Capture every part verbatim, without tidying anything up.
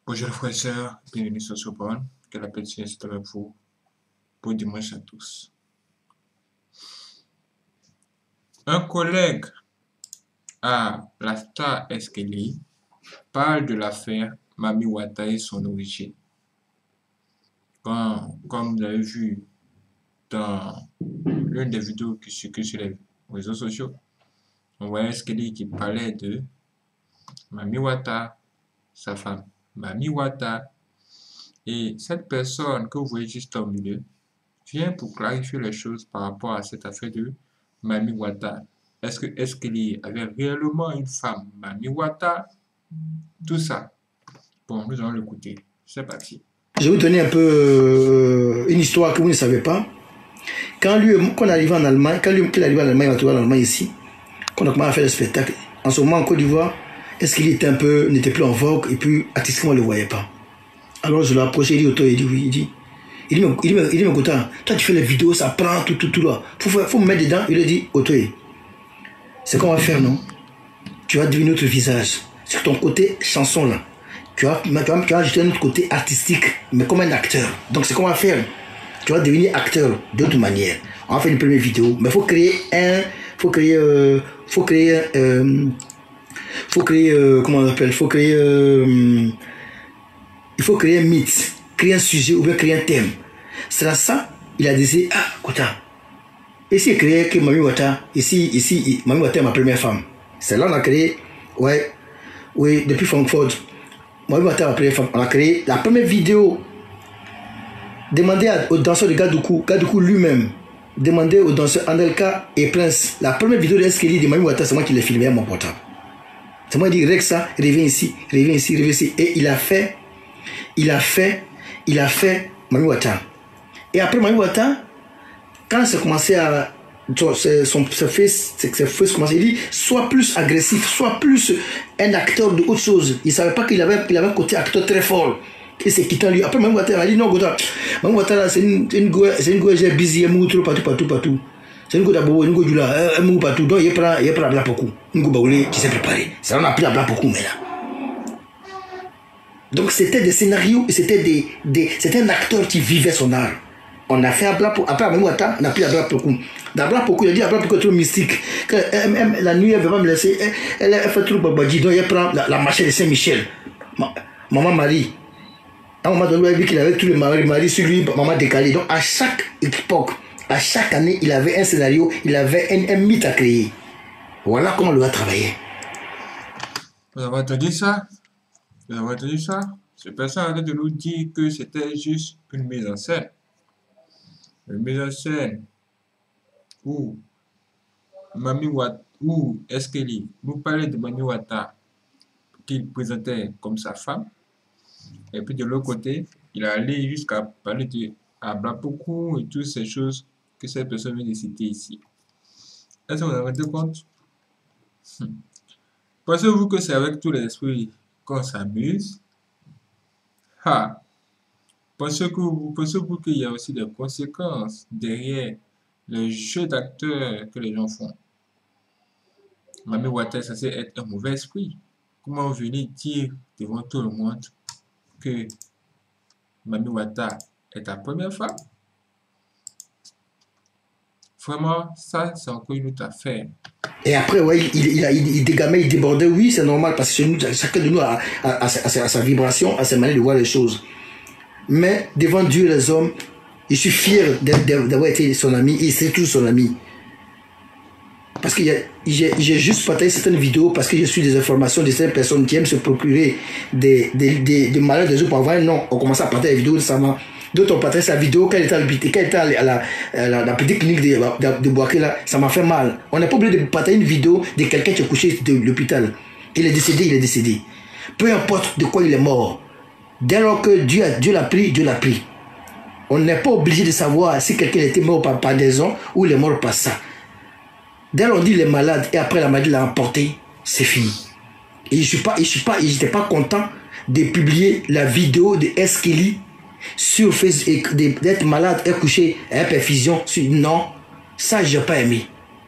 Bonjour frères et sœurs, bienvenue sur ce point. Que la paix du Seigneur soit avec vous. Bon dimanche à tous. Un collègue à la star Eskeli parle de l'affaire Mami Wata et son origine. Quand, comme vous avez vu dans l'une des vidéos qui circulent sur les réseaux sociaux, on voit Eskeli qui parlait de Mami Wata, sa femme Mami Wata, et cette personne que vous voyez juste au milieu vient pour clarifier les choses par rapport à cette affaire de Mami Wata. Est-ce que Eskeli avait réellement une femme, Mami Wata? Tout ça. Bon, nous allons l'écouter. C'est parti. Je vais vous donner un peu euh, une histoire que vous ne savez pas. Quand lui, quand on arrivé en Allemagne, quand lui, qu'il arrivé en Allemagne, il a trouvé en Allemagne ici, quand on a commencé à faire le spectacle, en ce moment en Côte d'Ivoire, Eskeli était un peu, n'était plus en vogue et puis artistiquement on ne le voyait pas. Alors je l'ai approché, il dit auto, il dit oui, il dit, il dit, il dit, il dit, écoute, toi tu fais les vidéos, ça prend tout, tout, tout là. Faut, faut me mettre dedans. Il a dit auto, c'est qu'on va faire, non? Tu vas deviner notre visage. Sur ton côté chanson là. Tu vas, tu vas, tu vas ajouter un autre côté artistique, mais comme un acteur. Donc c'est qu'on va faire. Tu vas devenir acteur d'autre manière. On va faire une première vidéo, mais il faut créer un, faut créer, euh, faut créer, euh, faut créer, euh, comment on appelle, faut créer, euh, il faut créer un mythe, créer un sujet ou bien créer un thème. C'est là ça, il a dit, ah, écoute, ici il a créé que Mami Wata, ici, ici, Mami Wata est ma première femme. C'est là on a créé, ouais, oui, depuis Francfort. Mami Wata est ma première femme. On a créé la première vidéo. Demandez aux danseurs de Gadoukou, Gadoukou lui-même, demandez aux danseurs Anelka et Prince. La première vidéo de Eskeli de Mami Wata, c'est moi qui l'ai filmé à mon portable. C'est moi qui ai dit, Rexa, reviens ici, reviens ici, reviens ici. Et il a fait, il a fait, il a fait Mami Wata. Et après Mami Wata, quand ça commençait à, son, son, son fils, ses fils commençaient, il dit, sois plus agressif, sois plus un acteur de autre chose. Il ne savait pas qu'il avait, il avait un côté acteur très fort. Et c'est quittant lui. Après, Mami Wata, il a dit non, Gota. Mami Wata, c'est une, une goue, c'est une goue, j'ai busy, elle mou trop partout, partout, partout. C'est une goue d'abord, une goue du là, elle mou partout. Donc, il prend, il prend la blague beaucoup. Une goue baoulée qui s'est préparée. Ça, on a pris la blague beaucoup, mais là. Donc, c'était des scénarios, c'était des, des, c'était un acteur qui vivait son art. On a fait un blague pour, après, Mami Wata, on a pris la blague beaucoup. La blague beaucoup, il a dit la blague beaucoup trop mystique. Que, elle, elle, la nuit, elle veut pas me laisser, elle, elle, elle fait trop babadji. Donc, elle prend la, la marche de Saint-Michel. Maman Marie. À un moment donné, il a vu qu'il avait tous les maris, maris sur lui, maman décalé. Donc, à chaque époque, à chaque année, il avait un scénario, il avait un, un mythe à créer. Voilà comment on lui a travaillé. Vous avez entendu ça? Vous avez entendu ça? Cette personne arrête de nous dire que c'était juste une mise en scène. Une mise en scène où Mami Wata, où Eskeli nous parlait de Mami Wata qu'il présentait comme sa femme. Et puis de l'autre côté, il est allé jusqu'à parler de Ablapoku et toutes ces choses que cette personne vient de citer ici. Est-ce que vous vous rendez compte? hmm. Pensez-vous que c'est avec tous les esprits qu'on s'amuse? Ha! Pensez-vous pensez qu'il y a aussi des conséquences derrière le jeu d'acteurs que les gens font? Mami Wata est censé être un mauvais esprit. Comment venir dire devant tout le monde que Mami Wata est ta première femme? Vraiment, ça, c'est encore une autre affaire. Et après, ouais, il, il, il, il dégamait, il débordait. Oui, c'est normal parce que nous, chacun de nous a, a, a, a, sa, a sa vibration, a sa manière de voir les choses. Mais devant Dieu et les hommes, je suis fier d'avoir été son ami et c'est toujours son ami. Parce que j'ai juste partagé certaines vidéos parce que je suis des informations de certaines personnes qui aiment se procurer des, des, des, des malheurs des autres pour avoir un nom. On commence à partager des vidéos récemment. D'autres ont partagé sa vidéo quand elle était à l'hôpital, quand elle était à la, à la, la petite clinique de, de, de Boaké là, ça m'a fait mal. On n'est pas obligé de partager une vidéo de quelqu'un qui est couché de l'hôpital. Il est décédé, il est décédé. Peu importe de quoi il est mort. Dès lors que Dieu, Dieu l'a pris, Dieu l'a pris. On n'est pas obligé de savoir si quelqu'un était mort par pendaison ou il est mort par ça. Dès lors on dit il est malade et après la maladie l'a emporté, c'est fini. Et je suis pas, je suis pas, j'étais pas content de publier la vidéo de Eskeli sur Facebook, d'être malade et couché à perfusion. Non, ça j'ai pas aimé.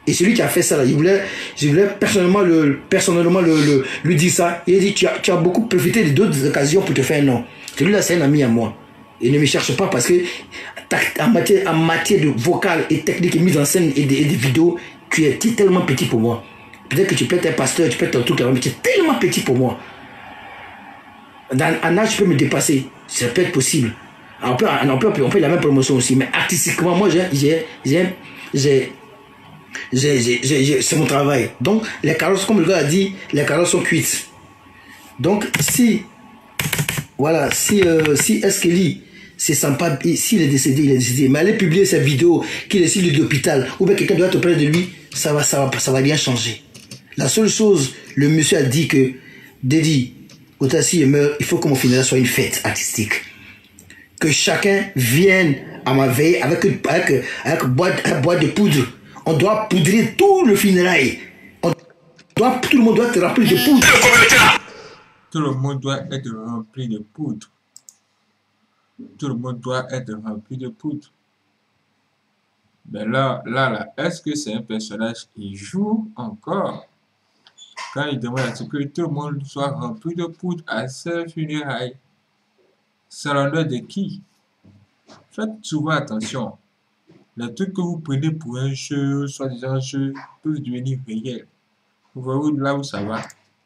Et celui qui a fait ça, là, il voulait, je voulais personnellement, le, personnellement le, le, lui dire ça. Il a dit, tu as, tu as beaucoup profité de d'autres occasions pour te faire un nom. Celui-là, c'est un ami à moi. Et ne me cherche pas parce que en matière, en matière de vocal et technique et mise en scène et de, et de vidéos, tu es, tu es tellement petit pour moi. Peut-être que tu peux être un pasteur, tu peux être un truc, mais tu es tellement petit pour moi. Dans, en âge, je peux me dépasser. Ça peut être possible. On peut, on peut, on peut la même promotion aussi. Mais artistiquement, moi, j'ai, j'ai, j'ai, j'ai, c'est mon travail. Donc, les carottes, comme le gars a dit, les carottes sont cuites. Donc, si, voilà, si, euh, si Eskeli, c'est sympa, s'il est décédé, il est décédé. Mais aller publier sa vidéo, qu'il est sur l'hôpital, ou bien quelqu'un doit être auprès de lui, ça va, ça va, ça va rien changer. La seule chose, le monsieur a dit que, Dédi, Otassi meurt, il faut que mon funéraire soit une fête artistique. Que chacun vienne à ma veille avec une, avec, avec une boîte, une boîte de poudre. On doit poudrer tout le funérail. On doit, tout le monde doit être rempli de poudre. Tout le monde doit être rempli de poudre. Tout le monde doit être rempli de poudre. Mais là, là, là, est-ce que c'est un personnage qui joue encore? Quand il demande à ce que tout le monde soit rempli de poudre à ce funérailles, c'est l'honneur de qui? Faites souvent attention. Les trucs que vous prenez pour un jeu, soi-disant un jeu, peuvent devenir réels. Vous voyez là où ça va.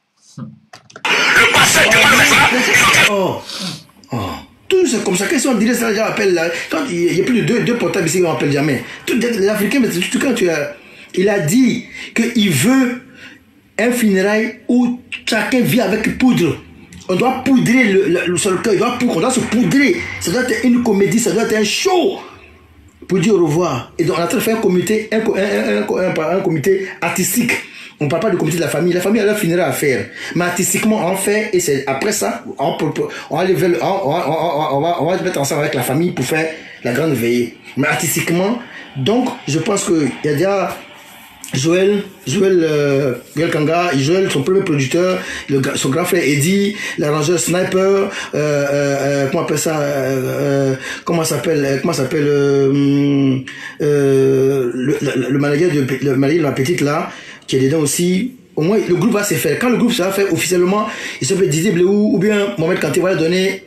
Oh, oh. Tout c'est comme ça. Quand ils sont en direct, ça, les gens appellent là. Quand il y a plus de deux, deux portables ici, on appelle jamais. Tout les Africains, mais tout quand tu as, il a dit qu'il veut un funérail où chacun vit avec poudre. On doit poudrer le, le, le cercueil, on doit se poudrer. Ça doit être une comédie, ça doit être un show pour dire au revoir. Et donc on a en train de faire un comité, un, un, un, un, un comité artistique. On ne parle pas du comité de la famille. La famille a leur funéraire à faire. Mais artistiquement, on fait, et c'est après ça, on, on, va lever, on, on, on, on, va, on va se mettre ensemble avec la famille pour faire la grande veillée. Mais artistiquement, donc, je pense qu'il y a déjà Joël, Joël, euh, Joël Kanga, Joël, son premier producteur, le, son grand frère Eddie, l'arrangeur Sniper, euh, euh, comment on appelle ça, euh, comment s'appelle, comment s'appelle, euh, euh, le, le, le manager de, le manager de la petite là, qui est dedans aussi. Au moins, le groupe va se faire. Quand le groupe sera fait officiellement, il s'appelle Didier Bléou ou bien Mohamed Kanté va donner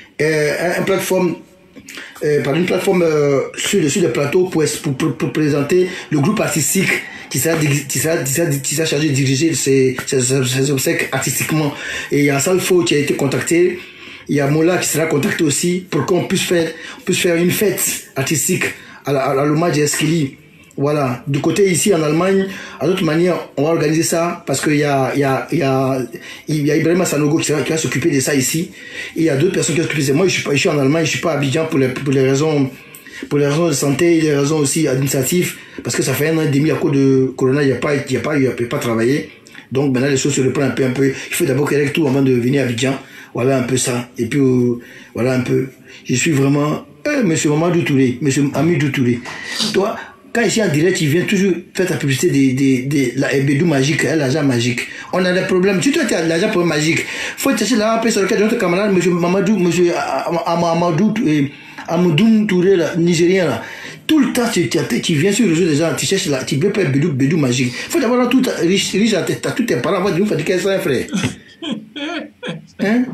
euh, une plateforme, euh, par une plateforme euh, sur le sur le plateau pour, pour, pour, pour présenter le groupe artistique qui sera, qui sera, qui sera, qui sera chargé de diriger ces, ces, ces obsèques artistiquement. Et il y a Salfo qui a été contacté. Il y a Mola qui sera contacté aussi pour qu'on puisse faire, puisse faire une fête artistique à, à, à l'hommage d'Eskeli. Voilà. Du côté ici en Allemagne, à d'autres manières, on va organiser ça parce qu'il y a, il y a, il y a, il y a Ibrahima Sanogo qui, qui va s'occuper de ça ici. Et il y a d'autres personnes qui vont s'occuper de ça. Moi, je suis pas, je suis en Allemagne, je suis pas à Abidjan pour les, pour les raisons, pour les raisons de santé, les raisons aussi administratives, parce que ça fait un an et demi à cause de Corona, il n'y a pas, il n'y a pas, il n'y a pas travaillé. Donc maintenant les choses se reprennent un peu, un peu. Il faut d'abord qu'il règle tout avant de venir à Abidjan. Voilà un peu ça. Et puis euh, voilà un peu. Je suis vraiment, eh, Monsieur Mamadou Touré, Monsieur Amidou Touré. Toi, quand ici en direct, tu viens toujours faire ta publicité de, de, de la Bédou magique, l'argent magique. On a des problèmes. Si toi tu as l'argent pour magique, faut chercher là, sur lequel notre camarade, Monsieur Mamadou, Monsieur Amadou, Amadou Touré, là, Nigérien là. Tout le temps, tu, tu, tu viens sur le réseau des gens, tu cherches là, tu veux pas Bédou, Bédou magique. Faut d'abord tout riche, riche, t'as tous tes parents, avant de nous faire des ça, frère. Hein?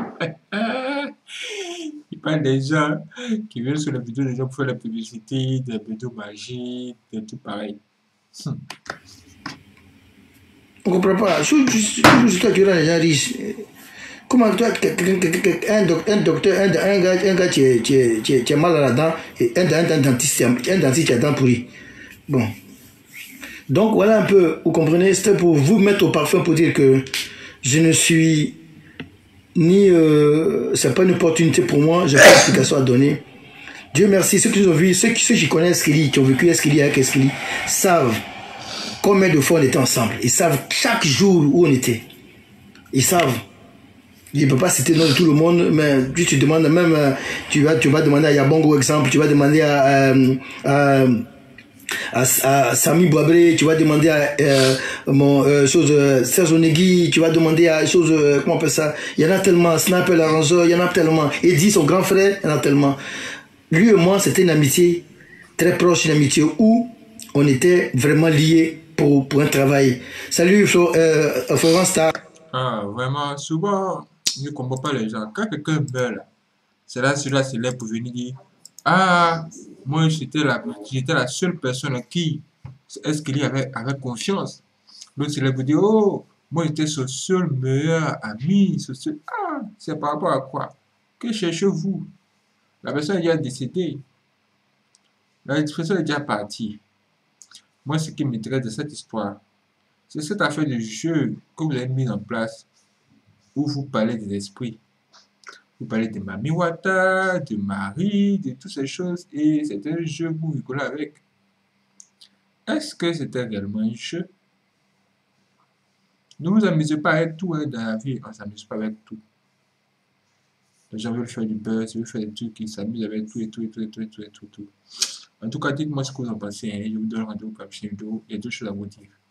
Il parle des gens qui viennent sur la vidéo des gens pour faire la publicité, des Bédou magiques, des tout pareil. On ne comprend pas. Si toi tu rends les gens riches, comment toi, un docteur, un gars, un gars qui est mal à la dent, et un dentiste, un dentiste qui a dent pourrie. Bon. Donc voilà un peu, vous comprenez, c'était pour vous mettre au parfum pour dire que je ne suis ni, euh, c'est pas une opportunité pour moi, j'ai pas d'explication à donner. Dieu merci, ceux qui ont vu, ceux qui, ceux qui connaissent Eskeli, qui ont vécu Eskeli avec Eskeli, savent combien de fois on était ensemble. Ils savent chaque jour où on était. Ils savent. Je ne peux pas citer le nom de tout le monde, mais tu te demandes même, tu vas, tu vas demander à Yabongo, exemple, tu vas demander à, à, à, à Sami Bouabré, tu vas demander à euh, mon euh, chose euh, Serge Onegui, tu vas demander à chose euh, comment on appelle ça, il y en a tellement, Sniper l'arrangeur, il y en a tellement, Eddie son grand frère, il y en a tellement. Lui et moi c'était une amitié très proche, une amitié où on était vraiment liés pour, pour un travail. Salut Flo, euh, Florence Star. Ah, vraiment, souvent, je ne comprends pas les gens. Quand quelqu'un meurt, là, c'est là, celui-là c'est là pour venir dire, ah, moi, j'étais la, j'étais la seule personne à qui est-ce qu'il y avait, avait confiance. L'autre, c'est là pour dire, oh, moi, j'étais son seul meilleur ami. Son seul... Ah, c'est par rapport à quoi? Que cherchez-vous? La personne est déjà décédée. La personne est déjà partie. Moi, ce qui m'intéresse de cette histoire, c'est cette affaire de jeu que vous avez mis en place où vous parlez des esprits. Vous parlez de Mami Wata, de Marie, de toutes ces choses, et c'est un jeu que vous rigolez avec. Est-ce que c'était réellement un jeu? Ne vous amusez pas avec tout hein, dans la vie, on ne s'amuse pas avec tout. Les gens veulent faire du buzz, ils veulent faire des trucs, ils s'amusent avec tout et tout et tout et tout et tout et tout. Et tout. En tout cas, dites-moi ce que vous en pensez, hein, je vous donne rendez-vous pour la prochaine vidéo, il y a deux choses à vous dire.